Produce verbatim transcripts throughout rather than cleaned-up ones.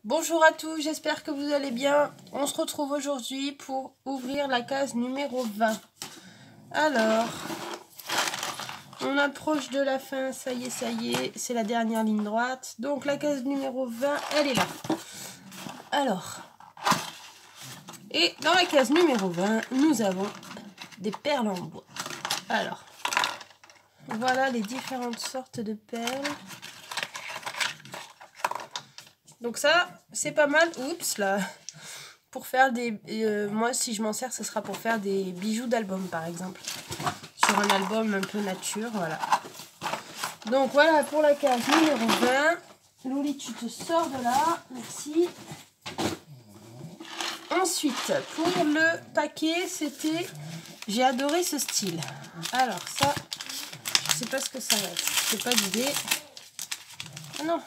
Bonjour à tous, j'espère que vous allez bien. On se retrouve aujourd'hui pour ouvrir la case numéro vingt. Alors, on approche de la fin, ça y est, ça y est, c'est la dernière ligne droite. Donc la case numéro vingt, elle est là. Alors, et dans la case numéro vingt, nous avons des perles en bois. Alors, voilà les différentes sortes de perles. Donc ça, c'est pas mal. Oups, là. Pour faire des... Euh, moi, si je m'en sers, ce sera pour faire des bijoux d'album, par exemple. Sur un album un peu nature, voilà. Donc voilà pour la case numéro vingt. Loli, tu te sors de là. Merci. Ensuite, pour le paquet, c'était... J'ai adoré ce style. Alors ça, je sais pas ce que ça va être. J'ai pas d'idée. Ah non.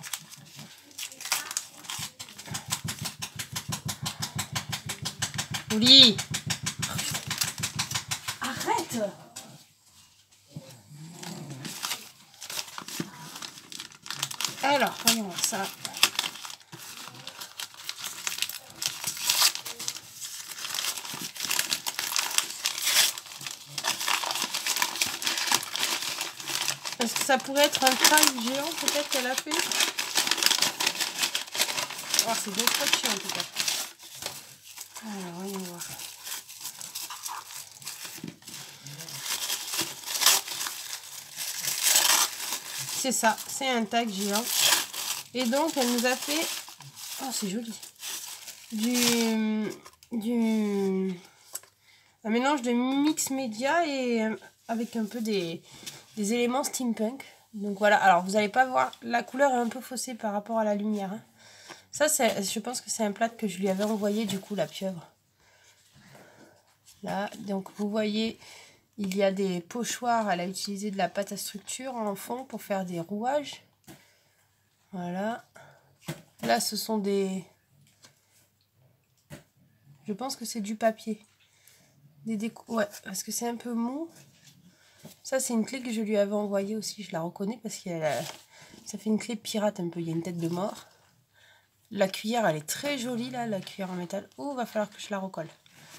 Loli, arrête. Alors, voyons voir ça. Est-ce que ça pourrait être un crâne géant, peut-être qu'elle a fait? Oh, c'est bien scotché en tout cas. Alors, voyons voir. C'est ça, c'est un tag géant. Et donc, elle nous a fait... Oh, c'est joli. Du... du... Un mélange de mix média et avec un peu des, des éléments steampunk. Donc voilà, alors vous n'allez pas voir, la couleur est un peu faussée par rapport à la lumière. Hein. Ça, c'est, je pense que c'est un plat que je lui avais envoyé, du coup, la pieuvre. Là, donc vous voyez, il y a des pochoirs. Elle a utilisé de la pâte à structure en fond pour faire des rouages. Voilà. Là, ce sont des... Je pense que c'est du papier. Des décou... Ouais, parce que c'est un peu mou. Ça, c'est une clé que je lui avais envoyée aussi. Je la reconnais parce que a... ça fait une clé pirate un peu. Il y a une tête de mort. La cuillère, elle est très jolie, là, la cuillère en métal. Oh, va falloir que je la recolle.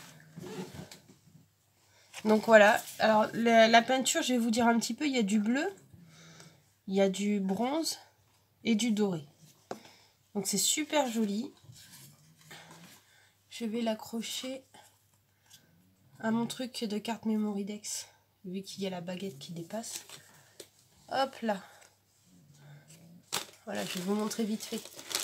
Donc voilà. Alors, la, la peinture, je vais vous dire un petit peu. Il y a du bleu, il y a du bronze et du doré. Donc, c'est super joli. Je vais l'accrocher à mon truc de carte Memory Dex, vu qu'il y a la baguette qui dépasse. Hop là. Voilà, je vais vous montrer vite fait.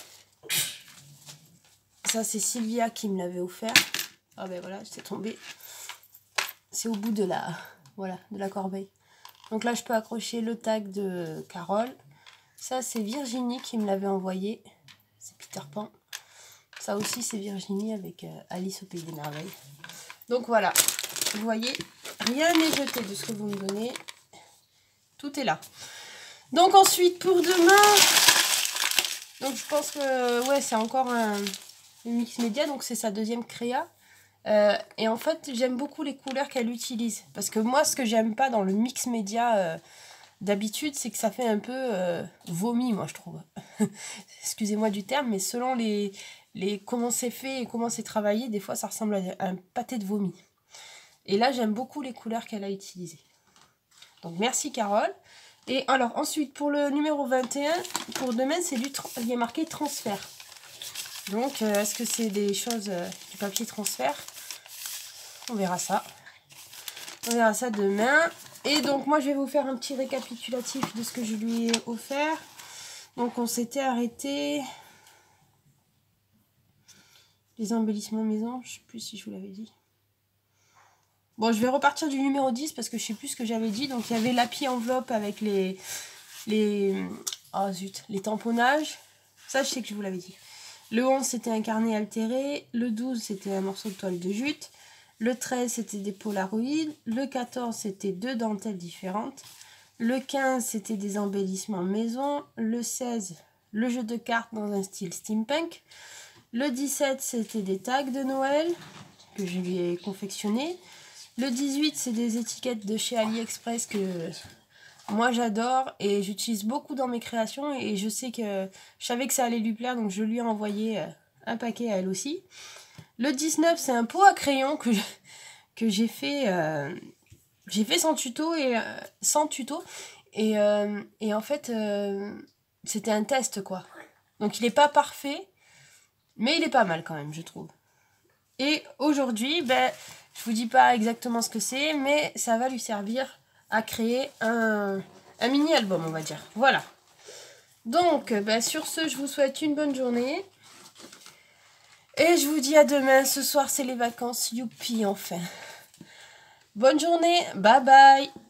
Ça, c'est Sylvia qui me l'avait offert. Ah ben voilà, c'est tombé. C'est au bout de la, voilà, de la corbeille. Donc là, je peux accrocher le tag de Carole. Ça, c'est Virginie qui me l'avait envoyé. C'est Peter Pan. Ça aussi, c'est Virginie avec euh, Alice au Pays des Merveilles. Donc voilà, vous voyez, rien n'est jeté de ce que vous me donnez. Tout est là. Donc ensuite, pour demain, donc je pense que ouais, c'est encore un, un mix média, donc c'est sa deuxième créa. Euh, et en fait, j'aime beaucoup les couleurs qu'elle utilise. Parce que moi, ce que j'aime pas dans le mix média euh, d'habitude, c'est que ça fait un peu euh, vomi, moi, je trouve. Excusez-moi du terme, mais selon les, les comment c'est fait et comment c'est travaillé, des fois, ça ressemble à un pâté de vomi. Et là, j'aime beaucoup les couleurs qu'elle a utilisées. Donc, merci, Carole. Et alors, ensuite, pour le numéro vingt et un, pour demain, c'est du il y a marqué transfert. Donc, euh, est-ce que c'est des choses, euh, du papier transfert? On verra ça. On verra ça demain. Et donc, moi, je vais vous faire un petit récapitulatif de ce que je lui ai offert. Donc, on s'était arrêté... Les embellissements maison, je ne sais plus si je vous l'avais dit. Bon, je vais repartir du numéro dix parce que je ne sais plus ce que j'avais dit. Donc, il y avait l'appui enveloppe avec les... les oh zut, les tamponnages. Ça, je sais que je vous l'avais dit. Le onze, c'était un carnet altéré. Le douze, c'était un morceau de toile de jute. Le treize, c'était des polaroïdes. Le quatorze, c'était deux dentelles différentes. Le quinze, c'était des embellissements maison. Le seize, le jeu de cartes dans un style steampunk. Le dix-sept, c'était des tags de Noël que je lui ai confectionnés. Le dix-huit, c'est des étiquettes de chez AliExpress que moi j'adore et j'utilise beaucoup dans mes créations et je sais que je savais que ça allait lui plaire, donc je lui ai envoyé euh, un paquet à elle aussi. Le dix-neuf, c'est un pot à crayon que je, que j'ai fait euh, j'ai fait sans tuto et euh, sans tuto et, euh, et en fait euh, c'était un test quoi. Donc il est pas parfait, mais il est pas mal quand même, je trouve. Et aujourd'hui, ben je vous dis pas exactement ce que c'est, mais ça va lui servir à créer un, un mini-album, on va dire. Voilà. Donc, ben, sur ce, je vous souhaite une bonne journée. Et je vous dis à demain. Ce soir, c'est les vacances. Youpi, enfin. Bonne journée. Bye bye.